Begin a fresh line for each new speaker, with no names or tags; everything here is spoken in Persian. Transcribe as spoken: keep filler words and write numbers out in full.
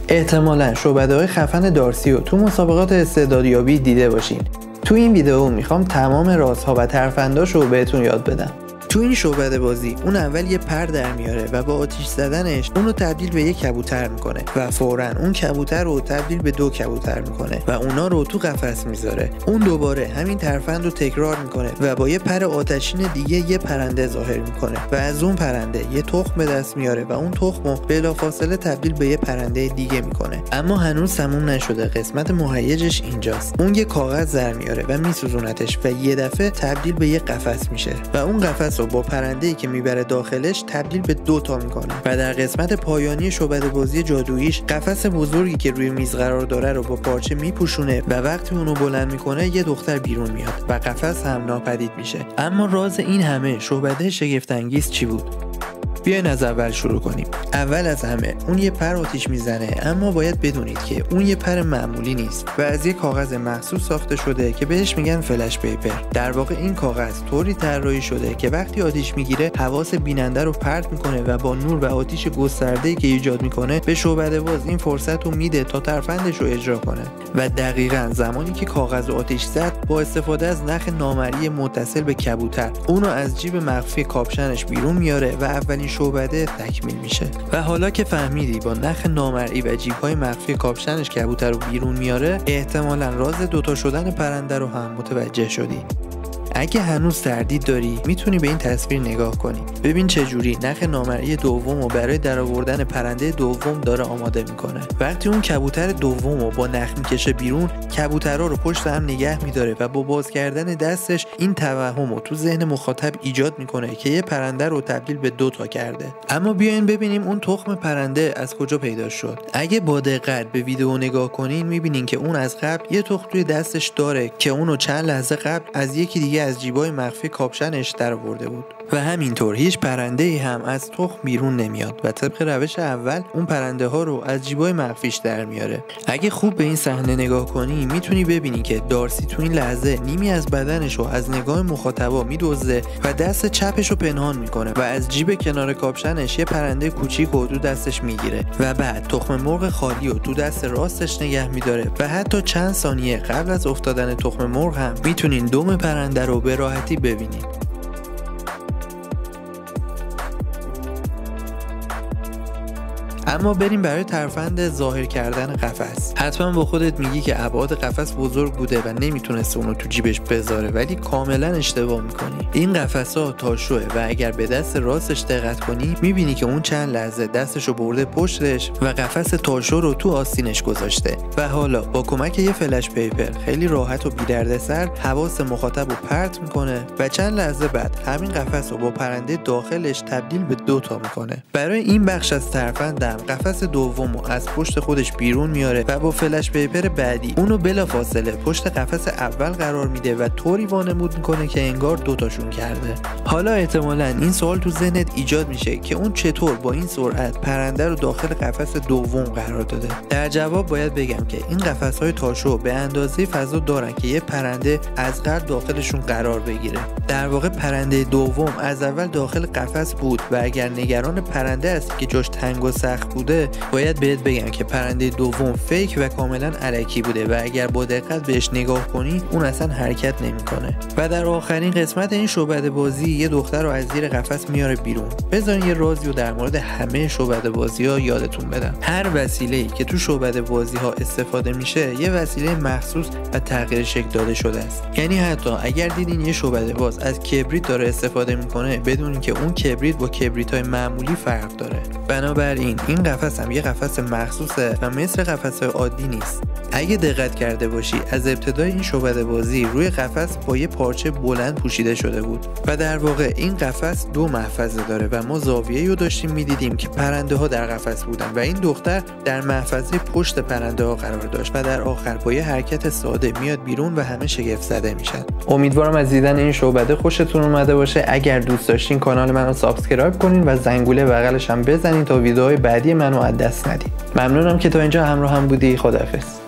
احتمالاً شعبده‌های خفن دارسی رو تو مسابقات استعدادیابی دیده باشین. تو این ویدیو میخوام تمام رازها و ترفنداش رو بهتون یاد بدم. تو این شعبده بازی اون اول یه پر در میاره و با آتیش زدنش اون رو تبدیل به یک کبوتر میکنه و فوراً اون کبوتر رو تبدیل به دو کبوتر میکنه و اونا رو تو قفس میذاره. اون دوباره همین ترفند رو تکرار میکنه و با یه پر آتشین دیگه یه پرنده ظاهر میکنه و از اون پرنده یه تخم به دست میاره و اون تخم رو بلافاصله تبدیل به یه پرنده دیگه میکنه. اما هنوز تموم نشده، قسمت مهیجش اینجاست. اون یه کاغذ در میاره و میسوزونتش و یه دفعه تبدیل به یه قفس میشه و اون قفس با پرنده‌ای که میبره داخلش تبدیل به دو تا میکنه و در قسمت پایانی شعبده بازی جادوییش قفس بزرگی که روی میز قرار داره رو با پارچه میپوشونه و وقتی اونو بلند میکنه یه دختر بیرون میاد و قفس هم ناپدید میشه. اما راز این همه شعبده شگفت انگیز چی بود؟ بیاین از اول شروع کنیم. اول از همه اون یه پر آتیش میزنه، اما باید بدونید که اون یه پر معمولی نیست و از یه کاغذ مخصوص ساخته شده که بهش میگن فلش پیپر. در واقع این کاغذ طوری طراحی شده که وقتی آتیش میگیره حواس بیننده رو پرت میکنه و با نور و آتیش گسترده‌ای که ایجاد میکنه به شعبده باز این فرصت رو میده تا ترفندش رو اجرا کنه. و دقیقاً زمانی که کاغذ آتیش زد با استفاده از نخ نامرئی متصل به کبوتر اونو از جیب مخفی کاپشنش بیرون میاره و اولین شعبده تکمیل میشه. و حالا که فهمیدی با نخ نامرئی و جیب‌های مخفی کاپشنش کبوتر رو بیرون میاره، احتمالاً راز دوتا شدن پرنده رو هم متوجه شدی. اگه هنوز تردید داری میتونی به این تصویر نگاه کنی. ببین چجوری نخ نامرئی دوم رو برای درآوردن پرنده دوم داره آماده میکنه. وقتی اون کبوتر دوم رو با نخ میکشه بیرون، کبوترها رو پشت هم نگه میداره و با باز کردن دستش این توهم رو تو ذهن مخاطب ایجاد میکنه که یه پرنده رو تبدیل به دو تا کرده. اما بیاین ببینیم اون تخم پرنده از کجا پیدا شد. اگه با دقت به ویدیو نگاه کنین میبینین که اون از قبل یه تخم توی دستش داره که اونو چند لحظه قبل از یکی دیگه از جیبای مخفی کاپشنش در آورده بود. و همینطور هیچ پرنده‌ای هم از تخم بیرون نمیاد و طبق روش اول اون پرنده ها رو از جیبای مخفیش در میاره. اگه خوب به این صحنه نگاه کنی میتونی ببینی که دارسی تو این لحظه نیمی از بدنش رو از نگاه مخاطبا میدزده و دست چپش رو پنهان میکنه و از جیب کنار کاپشنش یه پرنده کوچیک رو تو دستش میگیره و بعد تخم مرغ خالی رو تو دست راستش نگه میداره و حتی چند ثانیه قبل از افتادن تخم مرغ هم میتونین دم پرنده رو به راحتی ببینید. اما بریم برای ترفند ظاهر کردن قفس. حتما با خودت میگی که ابعاد قفس بزرگ بوده و نمیتونسته اونو تو جیبش بذاره، ولی کاملا اشتباه میکنی. این قفس‌ها تاشوه و اگر به دست راستش دقت کنی میبینی که اون چند لحظه دستشو برده پشتش و قفس تاشو رو تو آستینش گذاشته و حالا با کمک یه فلش پیپر خیلی راحت و بی دردسر حواس مخاطب رو پرت میکنه و چند لحظه بعد همین قفس رو با پرنده داخلش تبدیل به دو تا میکنه. برای این بخش از ترفند قفس دوم رو از پشت خودش بیرون میاره و با فلش پیپر بعدی اونو بلافاصله پشت قفس اول قرار میده و طوری وانمود میکنه که انگار دوتاشون کرده. حالا احتمالاً این سوال تو ذهنت ایجاد میشه که اون چطور با این سرعت پرنده رو داخل قفس دوم قرار داده. در جواب باید بگم که این قفس‌های تاشو به اندازه فضا دارن که یه پرنده از قلب داخلشون قرار بگیره. در واقع پرنده دوم از اول داخل قفس بود و اگر نگران پرنده هستی که جاش تنگ و سخت بوده، باید بهت بگم که پرنده دوم فیک و کاملا الکی بوده و اگر با دقت بهش نگاه کنی اون اصلا حرکت نمیکنه. و در آخرین قسمت این شعبده بازی یه دختر رو از زیر قفس میاره بیرون. بذارین یه رازی رو در مورد همه شعبده بازی ها یادتون بدم. هر وسیله‌ای که تو شعبده بازی ها استفاده میشه یه وسیله مخصوص و تغییر شکل داده شده است. یعنی حتی اگر دیدین یه شعبده باز از کبریت داره استفاده میکنه، بدونین که اون کبریت با کبریت‌های معمولی فرق داره. بنابراین این قفس هم یه قفس مخصوصه و مثل قفس‌های عادی نیست. اگه دقت کرده باشی از ابتدای این شعبده بازی روی قفس با یه پارچه بلند پوشیده شده بود و در واقع این قفس دو محفظه داره و ما زاویه‌ای رو داشتیم می‌دیدیم که پرنده ها در قفس بودن و این دختر در محفظه پشت پرنده ها قرار داشت و در آخر با یه حرکت ساده میاد بیرون و همه شگفت زده میشن. امیدوارم از دیدن این شعبده خوشتون اومده باشه. اگر دوست داشتین کانال منو سابسکرایب کنین و زنگوله بغلش هم بزنین تا ویدیوهای بعدی منو از دست ندید. ممنونم که تا اینجا همراه هم بودی. خداحافظ.